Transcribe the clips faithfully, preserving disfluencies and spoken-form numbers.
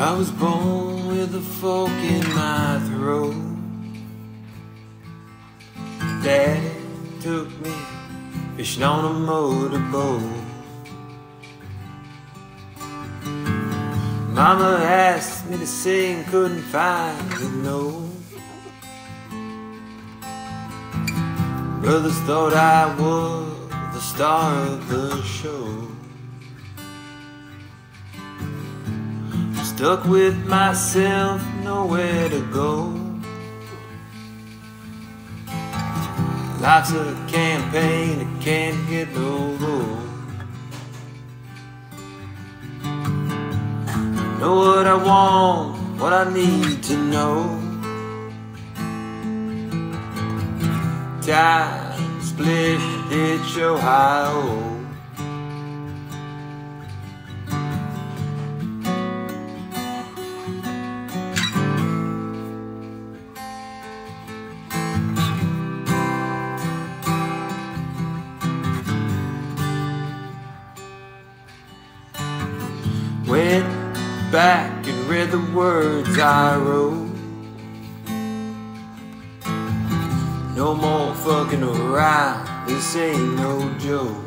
I was born with a fork in my throat. Daddy took me fishing on a motorboat. Mama asked me to sing, couldn't find the note. Brothers thought I was the star of the show. Stuck with myself, nowhere to go. Life's a campaign, it can't get no road. Know what I want, what I need to know. Time split, ditch, Ohio. Went back and read the words I wrote. No more fucking around, this ain't no joke.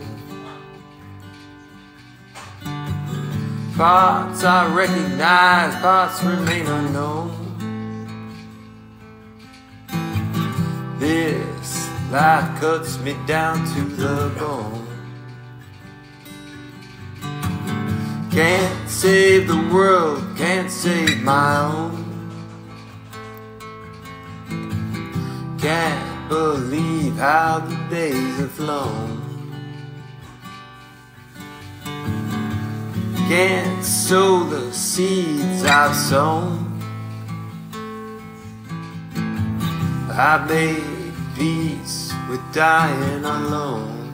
Parts I recognize, parts remain unknown. This life cuts me down to the bone. Can't save the world, can't save my own. Can't believe how the days have flown. Can't sow the seeds I've sown. I made peace with dying alone.